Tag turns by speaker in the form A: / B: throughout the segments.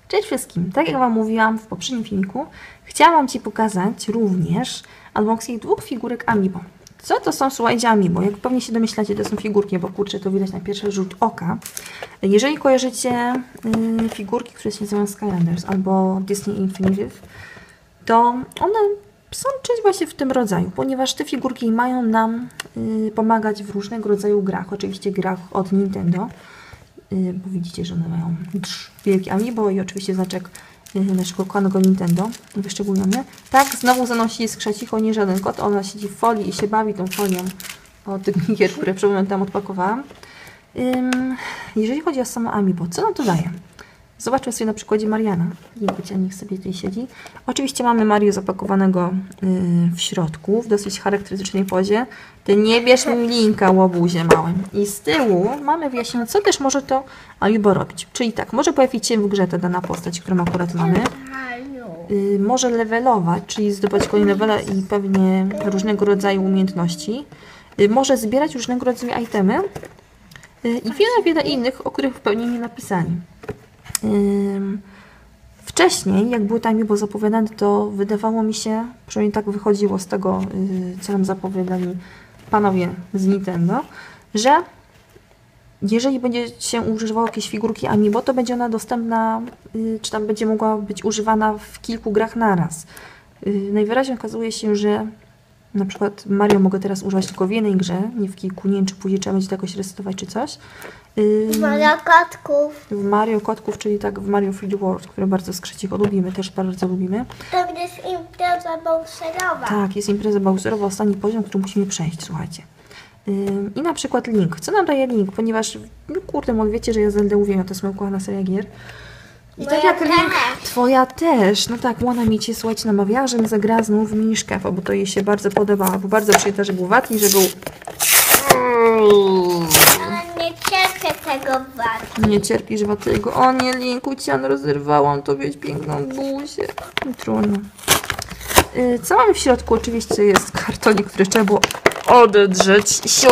A: Cześć wszystkim! Tak jak Wam mówiłam w poprzednim filmiku, chciałam Ci pokazać również unboxing 2 figurek Amiibo. Co to są, słuchajcie, Amiibo? Jak pewnie się domyślacie, to są figurki, bo kurczę, to widać na pierwszy rzut oka. Jeżeli kojarzycie figurki, które się nazywają Skylanders albo Disney Infinity, to one są czymś właśnie w tym rodzaju, ponieważ te figurki mają nam pomagać w różnego rodzaju grach, oczywiście grach od Nintendo, bo widzicie, że one mają wielkie Amiibo i oczywiście znaczek naszego kochanego Nintendo wyszczególniony. Tak, znowu zanosi skrzecicho, nie żaden kot, ona siedzi w folii i się bawi tą folią od tych gier, które przed momentem tam odpakowałam. Jeżeli chodzi o samo Amiibo, co nam to daje? Zobaczmy sobie na przykładzie Mariana. Niech sobie tutaj siedzi. Oczywiście mamy Mario zapakowanego w środku, w dosyć charakterystycznej pozie. Ty nie bierz mi linka, łobuzie małym. I z tyłu mamy wyjaśnione, co też może to Amiibo robić. Czyli tak, może pojawić się w grze ta dana postać, którą akurat mamy. Może levelować, czyli zdobywać kolejne levele i pewnie różnego rodzaju umiejętności. Może zbierać różnego rodzaju itemy. I wiele innych, o których pewnie nie napisali. Wcześniej, jak były tam Amiibo zapowiadane, to wydawało mi się, przynajmniej tak wychodziło z tego, co nam zapowiadali panowie z Nintendo, że jeżeli będzie się używało jakieś figurki Amiibo, to będzie ona dostępna, czy tam będzie mogła być używana w kilku grach naraz. Najwyraźniej okazuje się, że na przykład Mario mogę teraz używać tylko w jednej grze, nie w kilku, nie wiem, czy później trzeba będzie to jakoś resetować czy coś.
B: W Mario Kotków.
A: W Mario Kotków, czyli tak w Mario 3D World, które bardzo z Krzecicho lubimy, też bardzo lubimy.
B: To jest impreza Bowserowa.
A: Tak, jest impreza Bowserowa, ostatni poziom, który musimy przejść, słuchajcie. I na przykład Link. Co nam daje Link? Ponieważ, no kurde, może wiecie, że ja Zeldę uwielbiam, to jest moja ukochana seria gier. I tak jak Link, twoja też. No tak, Łana mi cię, słuchajcie, namawiała, żebym zagrała znowu w Miniszkafa, bo to jej się bardzo podobało, bo bardzo przyjęta, że był watki, że był...
B: Ale nie cierpię tego watu.
A: Nie cierpisz watego. O nie, Linku, cian rozerwałam tobie piękną buzię. Trudno. Co mamy w środku? Oczywiście jest kartonik, który trzeba było odedrzeć. Siu!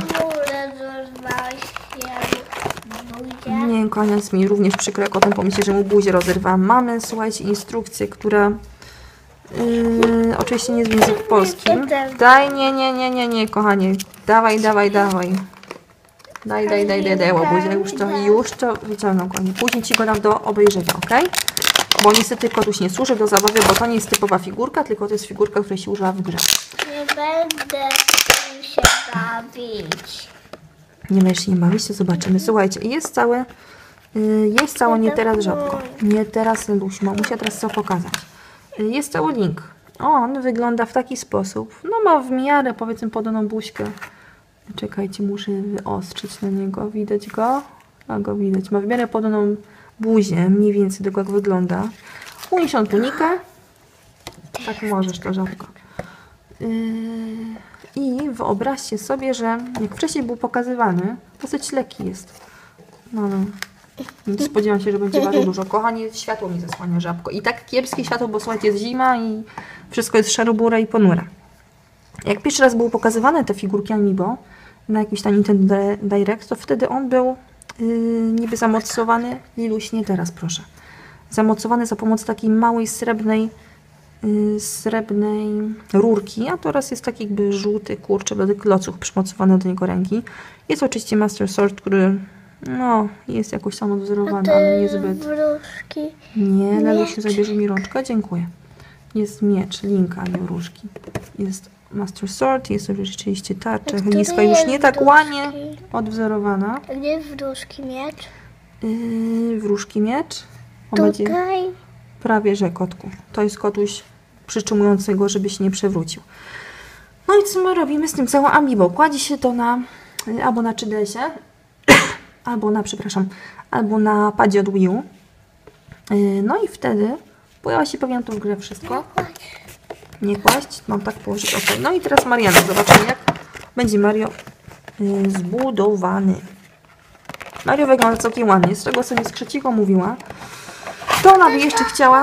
A: Nie, koniec mi również przykro, jak o tym pomyślę, że mu buzię rozerwałam. Mamy, słuchajcie, instrukcję, która oczywiście nie jest w języku polskim. Daj, nie, kochanie. Dawaj. Daj, łobuzie. Już to wyciągnął, kochanie. Później ci go dam do obejrzenia, ok? Bo niestety kotuś nie służy do zabawy, bo to nie jest typowa figurka, tylko to jest figurka, która się używa w grze.
B: Nie będę się bawić.
A: Nie będziesz się nie bawić, to zobaczymy. Słuchajcie, jest całe nie teraz żabko. Nie teraz, Luś, mamusia teraz co pokazać. Jest cały link. On wygląda w taki sposób. No ma w miarę, powiedzmy, podaną buźkę. Czekajcie, muszę wyostrzyć na niego. Widać go? A go widać. Ma w miarę podaną buzię. Mniej więcej tego jak wygląda. Uniesioną tunikę. Tak możesz, to żabko. I wyobraźcie sobie, że jak wcześniej był pokazywany, dosyć lekki jest. No. Spodziewam się, że będzie bardzo dużo. Kochanie, światło mi zasłania, żabko. I tak kiepskie światło, bo słuchajcie, jest zima i wszystko jest szarobura i ponure. Jak pierwszy raz były pokazywane te figurki Amiibo na jakimś tam Nintendo Direct, to wtedy on był niby zamocowany. Liluś, nie teraz, proszę. Zamocowany za pomocą takiej małej srebrnej rurki, a teraz jest taki jakby żółty, kurczę, do klocuch przymocowany do niego ręki. Jest oczywiście Master Sword, który no, jest jakoś samodozorowany, ale niezbyt.
B: Wróżki.
A: Nie, Lelusiu, zabierze mi rączkę, dziękuję. Jest miecz, Linka, nie różki. Jest Master Sword, jest rzeczywiście tarcza chyliska, już nie tak ładnie odwzorowana.
B: Gdzie jest wróżki miecz?
A: Wróżki miecz.
B: Tutaj.
A: Prawie że kotku. To jest kotuś przytrzymujący go, żeby się nie przewrócił. No i co my robimy z tym całą Amiibo? Kładzie się to albo na 3DS-ie, albo na padzie od Wii U. No i wtedy pojawia się pewnie to w grę wszystko. Nie kłaść, mam tak położyć. Ok. No i teraz Mariana. Zobaczymy, jak będzie Mario zbudowany. Mario wygląda całkiem ładnie. Z czego sobie z Krzecicho mówiła, to ona by jeszcze chciała...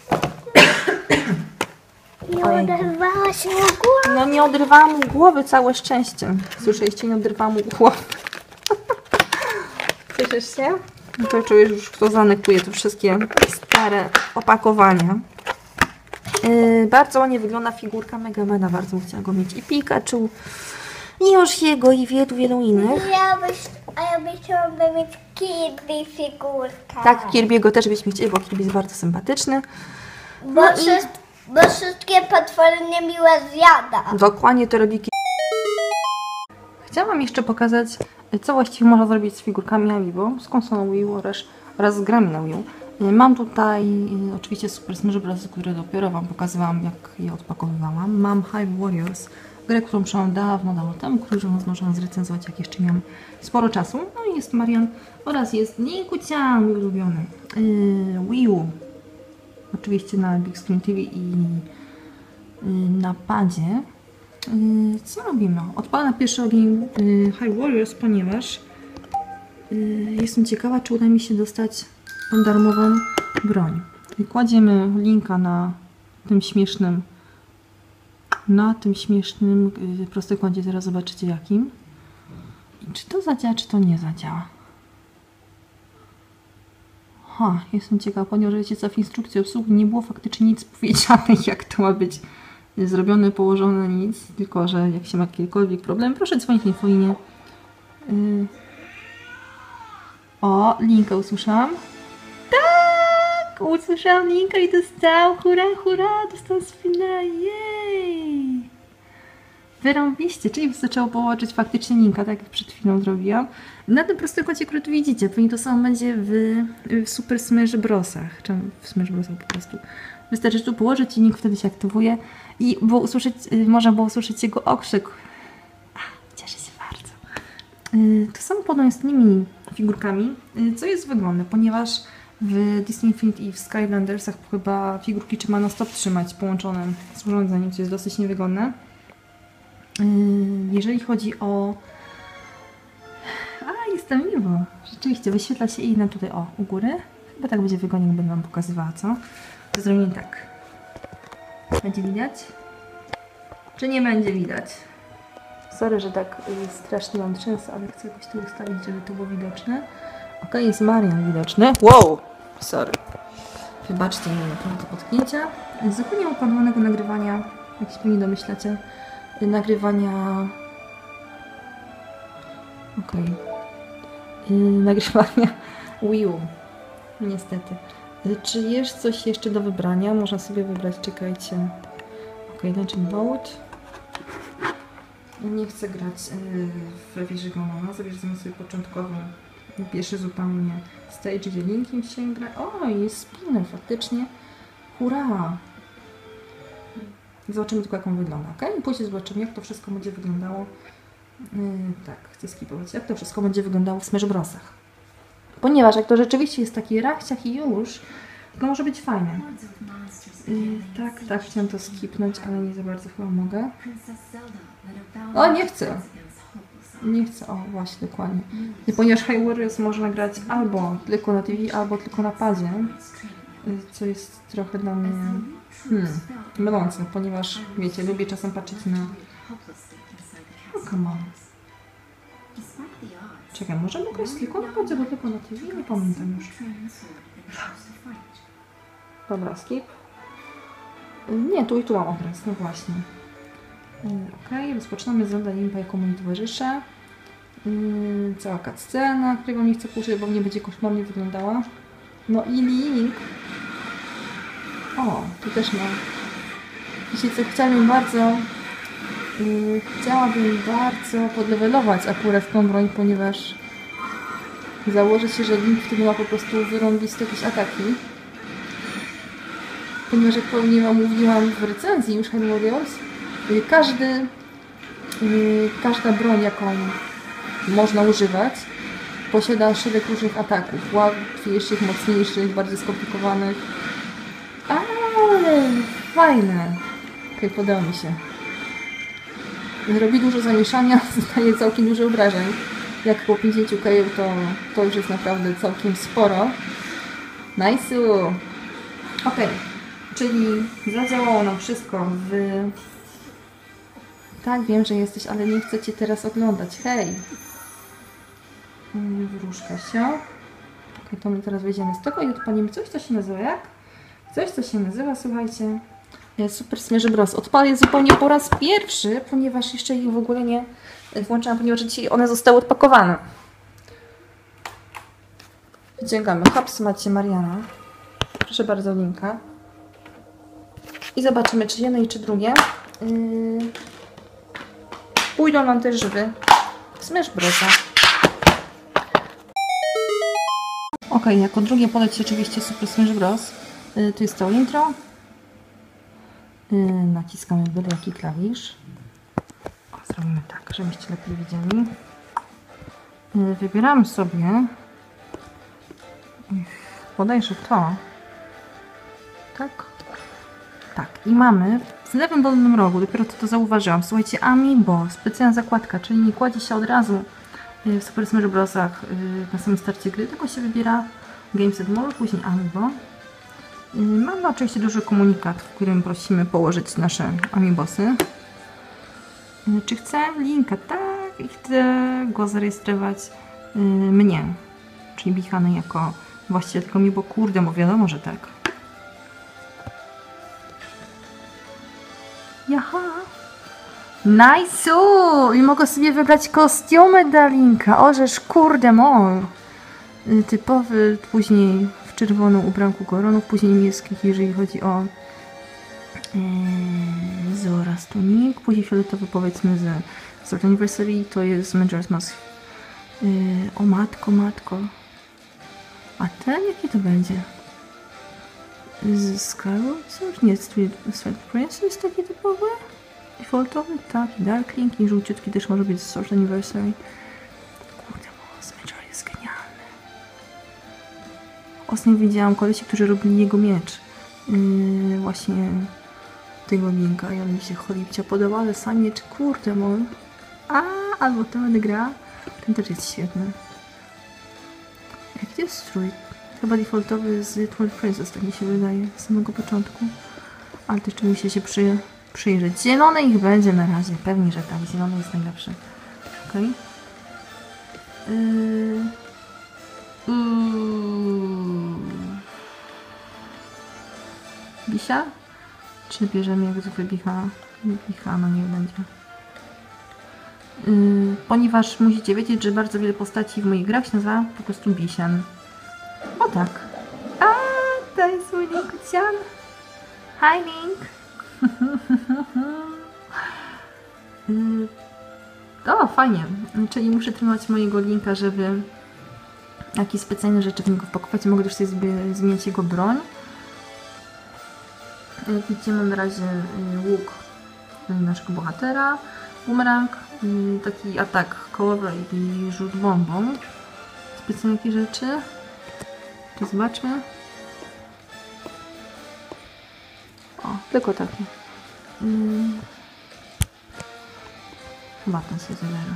B: Nie oderwała się głowa.
A: No nie odrywałam mu głowy, całe szczęście. Słyszeliście, nie odrywałam mu głowy. Cieszysz się? To czujesz już, kto zanekuje te wszystkie stare opakowania. Bardzo ładnie wygląda figurka Megamana, bardzo bym chciała go mieć. I Pikachu, i Yoshiego, i wielu innych.
B: Ja byś chciała mieć Kirby figurkę.
A: Tak, Kirby'ego też byśmy chcieli, bo Kirby jest bardzo sympatyczny.
B: Bo wszystkie potwory niemiłe zjada.
A: Dokładnie to robi Kirby. Chciałam jeszcze pokazać, co właściwie można zrobić z figurkami Amiibo, z konsolą Wii U oraz z grami na Wii U. Mam tutaj oczywiście Super Smash Bros., które dopiero Wam pokazywałam, jak je odpakowywałam. Mam Hyrule Warriors, grę, którą przeszłam dawno temu, którą można zrecenzować, jak jeszcze miałam sporo czasu. No i jest Marian oraz jest Ninku-chan, mój ulubiony. Wii U, oczywiście na Big Screen TV i na padzie. Co robimy? Odpalam pierwszy ogień Hyrule Warriors, ponieważ jestem ciekawa, czy uda mi się dostać tą darmową broń. I kładziemy linka na tym śmiesznym prostokącie, zaraz zobaczycie jakim. I czy to zadziała, czy to nie zadziała. Jestem ciekawa, ponieważ wiecie co, w instrukcji obsługi nie było faktycznie nic powiedziane, jak to ma być zrobione, położone, nic, tylko że jak się ma jakikolwiek problem, proszę dzwonić na infolinie. O, linka usłyszałam. Tak! Usłyszałam linka i dostałam. Hurra, hurra! Dostałam spinę. Jej! Wyrąbiście, czyli zaczęło połączyć faktycznie linka, tak jak przed chwilą zrobiłam. Na tym prostokącie, który tu widzicie, pewnie to samo będzie w Super Smash Brosach, czy w Smash Brosach po prostu. Wystarczy tu położyć i link wtedy się aktywuje i można było usłyszeć jego okrzyk. Cieszę się bardzo. To samo podobnie z tymi figurkami, co jest wygodne, ponieważ w Disney Infinity i w Skylandersach chyba figurki trzeba na stop trzymać połączone z urządzeniem, co jest dosyć niewygodne. Jeżeli chodzi o... jestem miło. Rzeczywiście, wyświetla się inna tutaj, u góry. Chyba tak będzie wygodnie, jak będę Wam pokazywała, co? To zrobimy tak. Będzie widać? Czy nie będzie widać? Sorry, że tak strasznie mam trzęsę, ale chcę jakoś to ustawić, żeby to było widoczne. Ok, jest Marian widoczny. Wow! Sorry. Wybaczcie mi naprawdę potknięcia. Zupełnie opanowanego nagrywania, jak się pewnie domyślacie, nagrywania... nagrywania Wii U. Niestety. Czy jest coś jeszcze do wybrania? Można sobie wybrać, czekajcie. Legend Boat. Nie chcę grać w wieży Gaonona. Zabierzemy sobie początkowy, pierwszy zupełnie stage, gdzie linkiem się gra. Jest spinner faktycznie. Hurra! Zobaczymy tylko, jak on wygląda, I później zobaczymy, jak to wszystko będzie wyglądało. Tak, chcę skipować. Jak to wszystko będzie wyglądało w Smash Brosach. Ponieważ jak to rzeczywiście jest taki rachciach i już, to może być fajne. Tak, chciałam to skipnąć, ale nie za bardzo chyba mogę. Nie chcę. Nie chcę, właśnie, dokładnie. Ponieważ Hyrule Warriors można grać albo tylko na TV, albo tylko na padzie. Co jest trochę dla mnie mylące, ponieważ wiecie, lubię czasem patrzeć na... come on. Czekaj, może mogę tylko na padzie, bo tylko na TV? Nie pamiętam już. Dobra, skip. Nie, tu i tu mam obraz, no właśnie. Rozpoczynamy z Zelda Limpa, jaką mi towarzyszę. Cała cutscena, której Wam nie chcę puszczać, bo nie będzie koszmarnie wyglądała. No i Link. Tu też mam. Jeśli co, chciałabym bardzo podlewelować akurat tą broń, ponieważ założę się, że Link wtedy ma po prostu wyrąbiste jakieś ataki. Ponieważ jak pewnie Wam mówiłam w recenzji już Hyrule Warriors, każda broń, jaką można używać, posiada szereg różnych ataków. Łatwiejszych, mocniejszych, bardziej skomplikowanych. Ale fajne. Podoba mi się. Robi dużo zamieszania, zostaje całkiem dużo obrażeń. Jak po 50 kg to już jest naprawdę całkiem sporo. Nice'u. Czyli zadziałało nam wszystko w... Tak, wiem, że jesteś, ale nie chcę Cię teraz oglądać. Hej! Wróżka się. Okay, to my teraz wejdziemy z tego i odpalimy coś, co się nazywa jak? Coś, co się nazywa, słuchajcie, Super Smash Bros. Odpalę zupełnie po raz pierwszy, ponieważ jeszcze ich w ogóle nie włączałam, ponieważ dzisiaj one zostały odpakowane. Wyciągamy haps, macie Mariana. Proszę bardzo, linka. I zobaczymy, czy jedno i czy drugie pójdą nam też żywy w Smash Brosa. Ok, jako drugie poleci oczywiście Super Smash Bros. Tu jest to intro. Naciskamy byle jaki klawisz. Zrobimy tak, żebyście lepiej widzieli. Wybieramy sobie bodajże to. Tak? Tak. I mamy w lewym dolnym rogu, dopiero to zauważyłam, słuchajcie, Amiibo, specjalna zakładka, czyli nie kładzie się od razu w Super Smash Brosach na samym starcie gry, tylko się wybiera Games and More, później Amiibo. Mamy oczywiście duży komunikat, w którym prosimy położyć nasze Amiibosy. Czy chcę linka? Tak, i chcę go zarejestrować mnie, czyli Bichany jako właściciel tego Amiibo. Kurde, bo wiadomo, że tak. Jaha! Nice! I mogę sobie wybrać kostiumy dla linka. Orzesz, kurde, mol. Typowy, później w czerwonym ubranku koronów, później niebieskich, jeżeli chodzi o Zora Stunik, później fioletowy, powiedzmy z Sword Anniversary, to jest Majora's Mask. O matko, matko. A ten jaki to będzie? Z Skyward Sword? Nie, Sword Prince jest taki typowy? Defaultowy? Tak, i Darklink, i żółciutki też może być z Sword Anniversary. Kurde, bo z Majora jest genialny. Ostatnio widziałam kolesi, którzy robili jego miecz. Właśnie tego linka i on mi się cholipcia podobał, ale sam miecz, kurde mój. Albo ten gra. Ten też jest świetny. Jaki jest strój? Chyba defaultowy z Twilight Princess, tak mi się wydaje, z samego początku. Ale to jeszcze musi się przyjrzeć. Zielony ich będzie na razie, pewnie, że tak. Zielony jest najlepszy. Okej. Bisia? Czy bierzemy jak zwykle Bichana niech będzie. Ponieważ musicie wiedzieć, że bardzo wiele postaci w moich grach się nazywa po prostu Bisian. O tak. To jest mój Linkucian. Hi Link. O, fajnie. Czyli muszę trenować mojego Linka, żeby jakieś specjalne rzeczy w niego wpakować. Mogę też sobie zmieniać jego broń. Jak widzicie, mam na razie łuk naszego bohatera, bumerang, taki atak kołowy i rzut bombą. Specjalnie jakie rzeczy. To zobaczmy. O, tylko takie. Chyba ten sobie zabiera.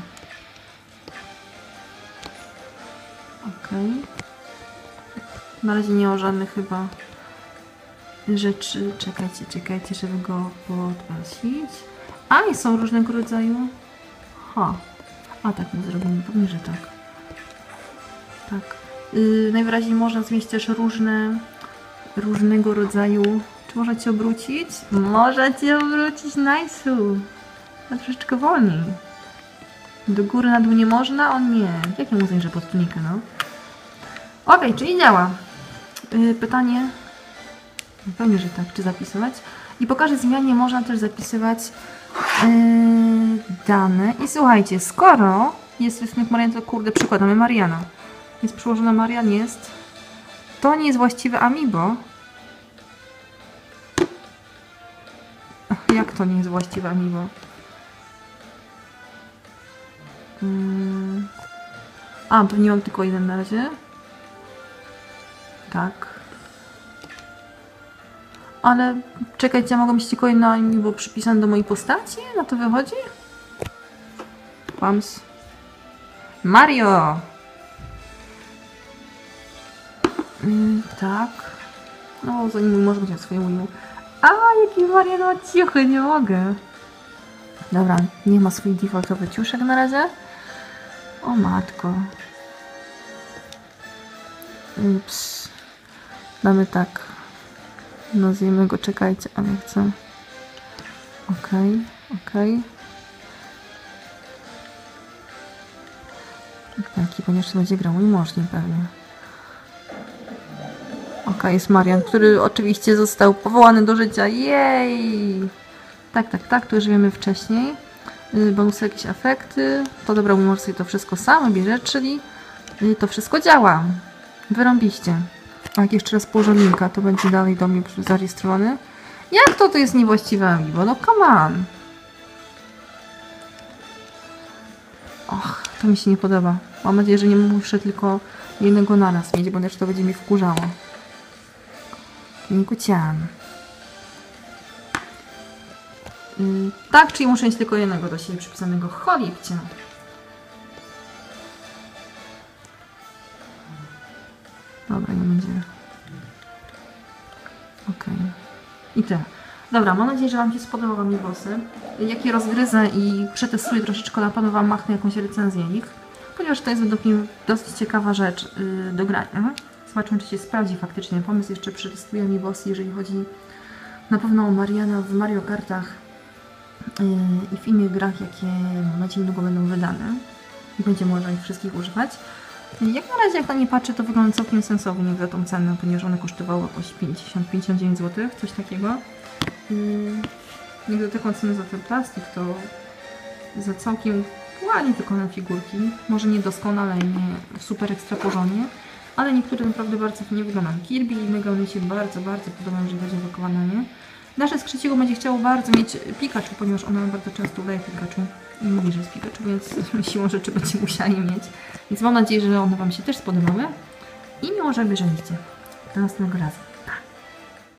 A: Okej. Na razie nie o żadnych chyba rzeczy. Czekajcie, żeby go podnosić. I są różnego rodzaju. Tak my zrobimy. Pewnie, że tak. Tak. Najwyraźniej można zmienić też różnego rodzaju. Czy możecie obrócić? Możecie obrócić, nice'u. A troszeczkę wolniej. Do góry, na dół nie można? O nie. Jak ja mu zajrzę pod tunikę, no? Okej, czyli działa. Pytanie. Pewnie, że tak. Czy zapisywać? I po każdej zmianie można też zapisywać dane. I słuchajcie, skoro jest rysunek Mariana, to kurde, przykładamy Mariana. Jest przyłożona Marian, jest. To nie jest właściwe Amiibo. Jak to nie jest właściwe Amiibo? Pewnie mam tylko jeden na razie. Tak. Ale czekajcie, ja mogę mieć tylko jedno Amiibo przypisane do mojej postaci? Na to wychodzi? Kłams. Mario! Tak. No, zanim może mieć swoje Wii U. Jaki Marian ma ciuchy, nie mogę. Dobra, nie ma swój defaultowy ciuszek na razie. O matko. Ups. Damy tak. Nazwijmy go, czekajcie, ale chcę. Okej. Taki, ponieważ będzie grał mój mąż pewnie. Jest Marian, który oczywiście został powołany do życia. Jej! Tak, to już wiemy wcześniej. Bonusy, jakieś efekty. To dobrał mój mąż sobie to wszystko sam bierze, czyli to wszystko działa. Wyrąbiście. A jak jeszcze raz położę linka, to będzie dalej do mnie zarejestrowany. Jak to jest niewłaściwe amiibo? No come on. Och, to mi się nie podoba. Mam nadzieję, że nie muszę tylko jednego naraz mieć, bo też to będzie mi wkurzało. Nikucian. Tak, czyli muszę mieć tylko jednego do siebie przypisanego. Cholipcie. Dobra, nie będzie. I tyle. Dobra, mam nadzieję, że Wam się spodobały mi bossy. Jak je rozgryzę i przetestuję troszeczkę, na pewno Wam machnę jakąś recenzję ich. Ponieważ to jest według mnie dosyć ciekawa rzecz do grania. Zobaczmy, czy się sprawdzi faktycznie pomysł. Jeszcze przetestuję mi bossy, jeżeli chodzi na pewno o Mariana w Mario Kartach i w innych grach, jakie mam nadzieję niedługo będą wydane. I będzie można ich wszystkich używać. Jak na razie, jak na nie patrzę, to wygląda całkiem sensownie jak za tą cenę, ponieważ one kosztowały jakoś 50-59 zł, coś takiego. Jak do taką cenę za ten plastik, to za całkiem ładnie wykonane figurki. Może nie doskonale, nie w super ekstra porządnie, ale niektóre naprawdę bardzo fajnie wyglądają. Kirby i Mega mi się bardzo podobają, jeżeli chodzi o wykonanie. Nasze skrzeciło będzie chciało bardzo mieć Pikachu, ponieważ ona bardzo często udaje Pikachu i mówi, że jest Pikachu, więc siłą rzeczy będzie musiała je mieć. Więc mam nadzieję, że one Wam się też spodobały i miło, że bierzeliście. Do następnego razu.